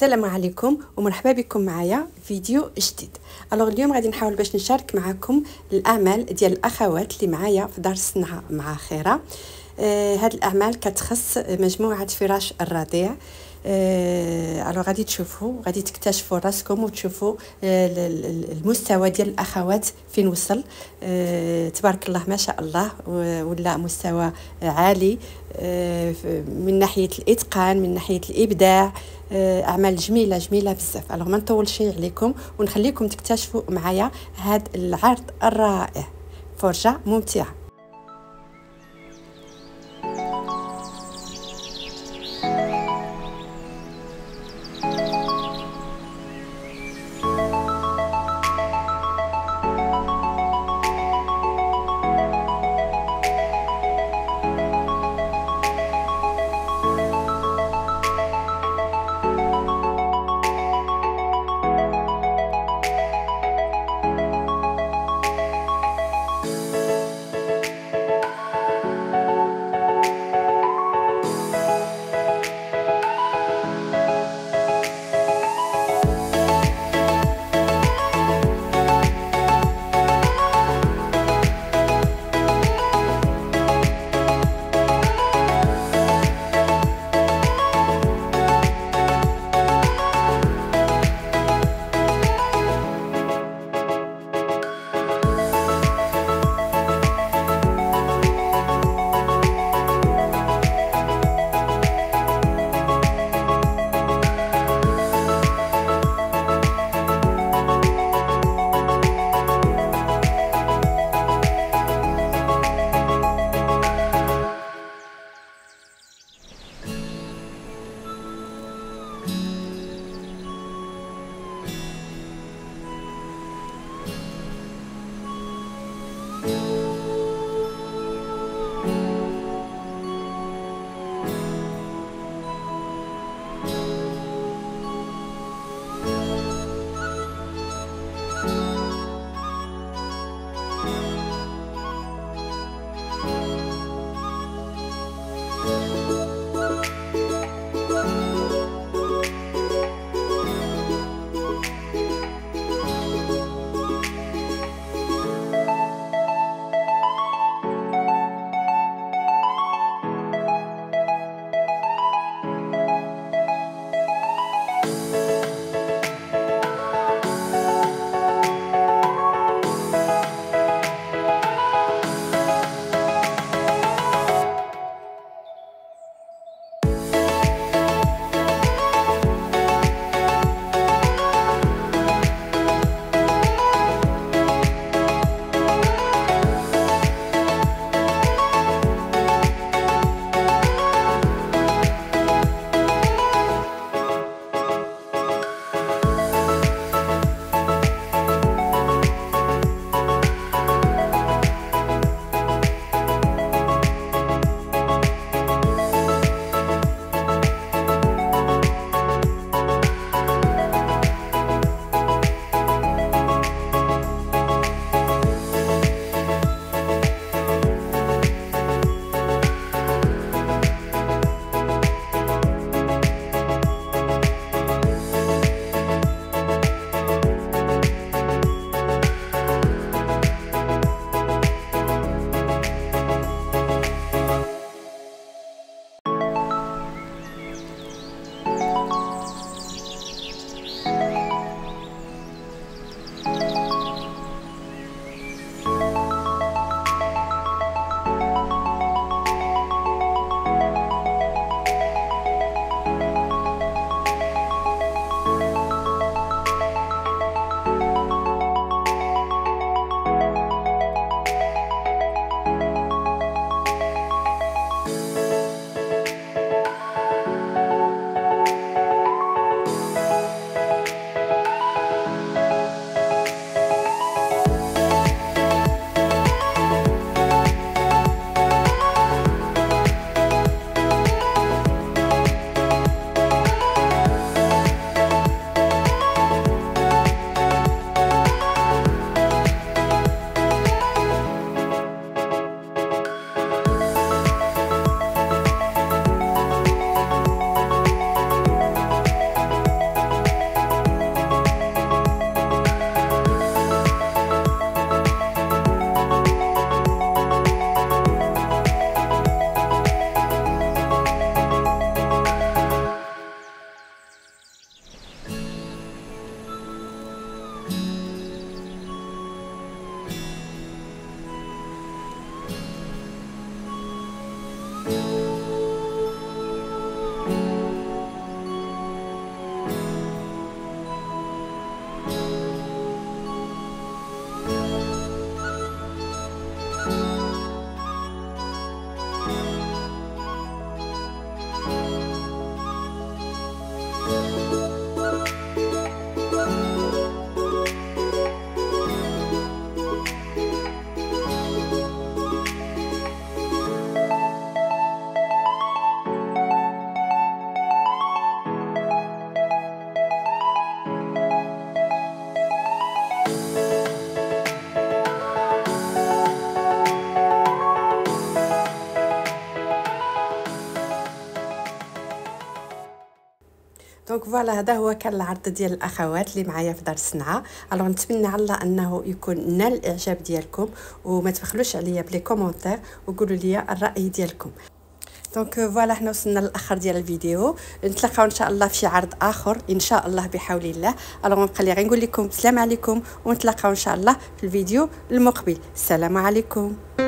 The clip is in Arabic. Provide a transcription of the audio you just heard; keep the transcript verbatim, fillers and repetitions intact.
السلام عليكم ومرحبا بكم معايا فيديو جديد. الوغ اليوم غادي نحاول باش نشارك معكم الاعمال ديال الاخوات اللي معايا في دار الصنعه مع خيره. آه هاد الاعمال كتخص مجموعه فراش الرضيع. آه الوغ غادي تشوفوا غادي تكتشفوا راسكم وتشوفوا آه المستوى ديال الاخوات فين وصل. آه تبارك الله ما شاء الله، ولا مستوى عالي آه من ناحيه الاتقان، من ناحيه الابداع. اعمال جميله جميله بزاف. الوغ ما نطولش عليكم ونخليكم تكتشفوا معايا هذا العرض الرائع، فرجه ممتعه. فوالا هذا هو كان العرض ديال الاخوات اللي معايا في دار الصنعه. الوغ نتمنى على الله انه يكون نال الاعجاب ديالكم، وما تبخلوش عليا بلي كومونتير وقولوا لي الراي ديالكم. دونك فوالا حنا وصلنا للاخر ديال الفيديو، نتلاقاو ان شاء الله في شي عرض اخر ان شاء الله بحول الله. الوغ نبقى لي غنقول لكم السلام عليكم، ونتلاقاو ان شاء الله في الفيديو المقبل. السلام عليكم.